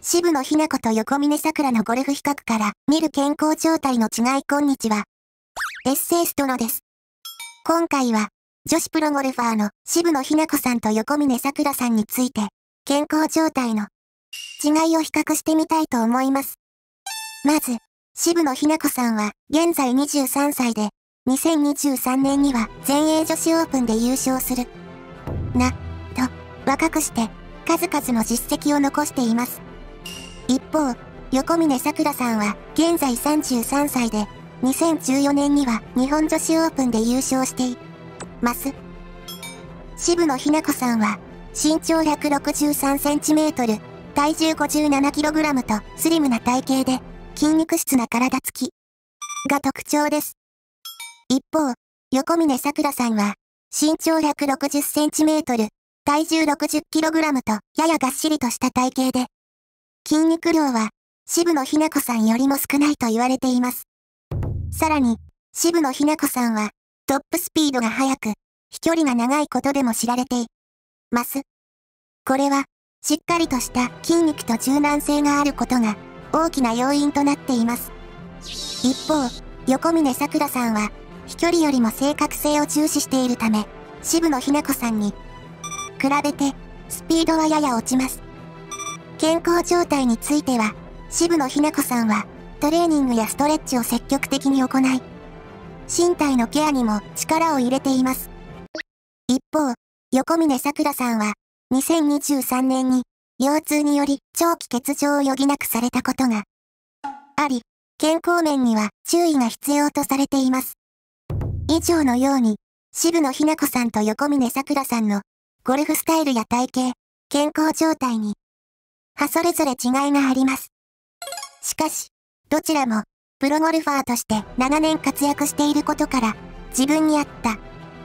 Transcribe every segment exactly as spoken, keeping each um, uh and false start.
渋野日向子と横峯さくらのゴルフ比較から見る健康状態の違い。こんにちは。エッセイストのです。今回は、女子プロゴルファーの渋野日向子さんと横峯さくらさんについて、健康状態の違いを比較してみたいと思います。まず、渋野日向子さんは現在にじゅうさんさいで、にせんにじゅうさんねんには全英女子オープンで優勝する。な、と、若くして、数々の実績を残しています。一方、横峯さくらさんは現在さんじゅうさんさいで、にせんじゅうよねんには日本女子オープンで優勝しています。渋野日向子さんは、身長ひゃくろくじゅうさんセンチメートル、体重 ごじゅうななキログラム とスリムな体型で、筋肉質な体つきが特徴です。一方、横峯さくらさんは、身長ひゃくろくじゅっセンチメートル、体重 ろくじゅっキログラム とややがっしりとした体型で、筋肉量は渋野日向子さんよりも少ないと言われています。さらに、渋野日向子さんはトップスピードが速く、飛距離が長いことでも知られています。これは、しっかりとした筋肉と柔軟性があることが大きな要因となっています。一方、横峯さくらさんは飛距離よりも正確性を重視しているため、渋野日向子さんに比べてスピードはやや落ちます。健康状態については、渋野日向子さんはトレーニングやストレッチを積極的に行い、身体のケアにも力を入れています。一方、横峯さくらさんはにせんにじゅうさんねんに腰痛により長期欠場を余儀なくされたことがあり、健康面には注意が必要とされています。以上のように、渋野日向子さんと横峯さくらさんのゴルフスタイルや体型、健康状態に、はそれぞれ違いがあります。しかし、どちらも、プロゴルファーとして長年活躍していることから、自分に合った、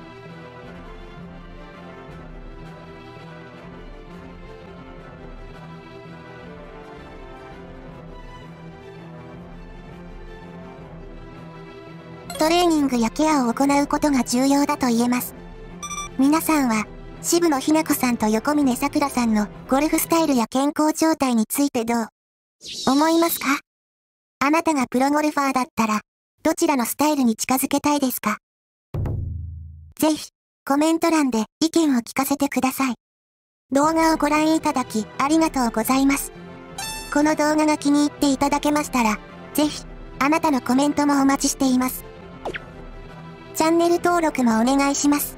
トレーニングやケアを行うことが重要だと言えます。皆さんは、渋野日向子さんと横峯さくらさんのゴルフスタイルや健康状態についてどう思いますか？あなたがプロゴルファーだったら、どちらのスタイルに近づけたいですか？ぜひ、コメント欄で意見を聞かせてください。動画をご覧いただきありがとうございます。この動画が気に入っていただけましたら、ぜひ、あなたのコメントもお待ちしています。チャンネル登録もお願いします。